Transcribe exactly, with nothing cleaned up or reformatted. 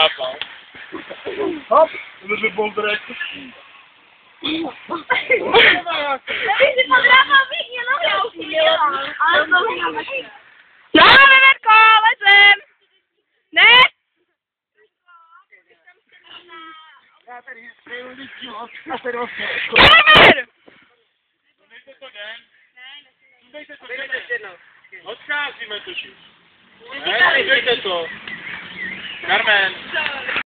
podrapał. Hop, żeby był dyrekty. Ty podrapał biegnie, no miał się. Ale to Brawo, Wewerko, lecem! Ne? Carver! Odkázíme to, Carmen.